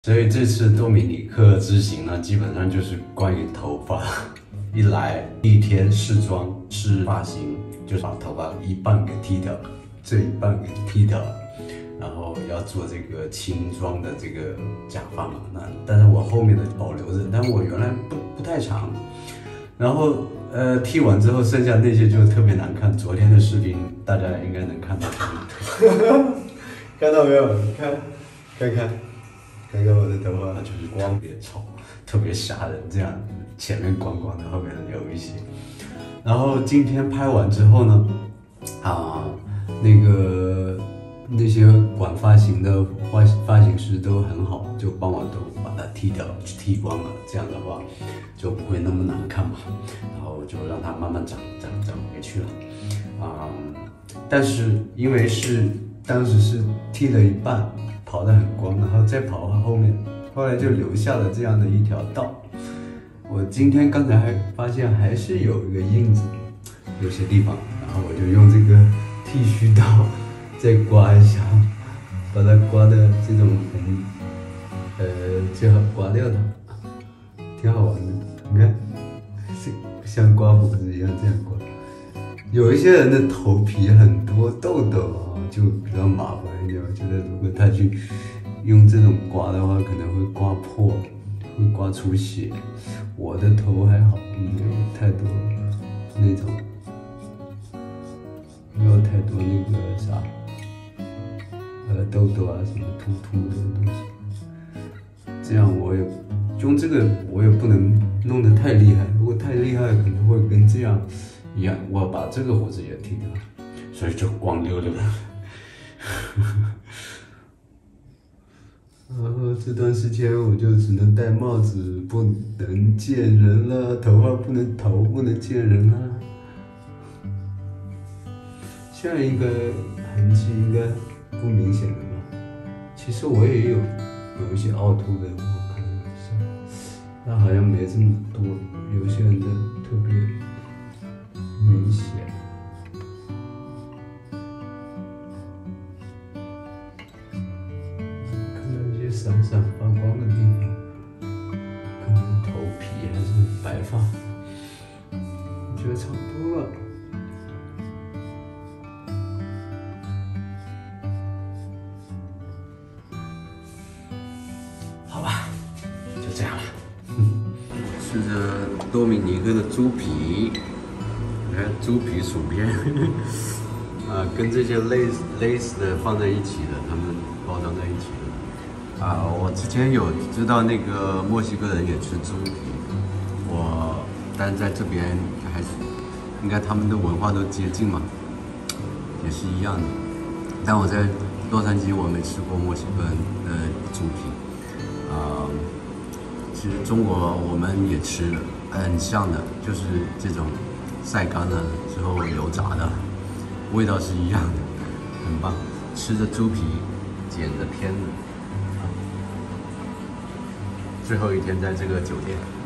所以这次多米尼克之行呢，基本上就是关于头发。一来第一天试妆试发型，就是把头发一半给剃掉，这一半给剃掉了，然后要做这个轻妆的这个假发嘛。但是我后面的保留着，但我原来不太长。然后剃完之后，剩下那些就特别难看。昨天的视频大家应该能看到，看到没有？看看我的头发，就是光别丑，特别吓人，这样前面光光的，后面留一些。然后今天拍完之后呢，那些管发型的发型师都很好，就帮我都把它剃掉，剃光了。这样的话就不会那么难看嘛。然后就让它慢慢长回去了。但是因为当时是剃了一半，跑得很光，然后再跑到后面，后来就留下了这样的一条道。我刚才还发现还是有一个印子，有些地方，然后我就用这个剃须刀再刮一下，把它刮的这种最好刮掉它，挺好玩的。你看，像刮胡子一样这样刮。有一些人的头皮很多痘痘啊，就比较麻烦一点。我觉得如果他去用这种刮的话，可能会刮破，会刮出血。我的头还好，没有太多那种，没有太多那个啥，痘痘啊什么突的东西。这样我也用这个，我也不能弄得太厉害。如果太厉害，可能会跟这样一样，我把这个胡子也剃掉了，所以就光溜溜的。然后这段时间我就只能戴帽子，不能见人了，头不能见人了。现在应该痕迹应该不明显了吧？其实我也有一些凹凸的，我看一下，但好像没这么多，有些人的特别明显。闪闪发光的地方，可能头皮还是白发，我觉得差不多了。好吧，就这样了。吃着多米尼克的猪皮，你看猪皮薯片，跟这些类似的放在一起的，他们包装在一起的。我之前有知道那个墨西哥人也吃猪皮，但在这边还是应该他们的文化都接近嘛，也是一样的。但我在洛杉矶我没吃过墨西哥人的猪皮，其实中国我们也吃的很像的，就是这种晒干了之后油炸的，味道是一样的，很棒。吃着猪皮，剪着片子。最后一天在这个酒店。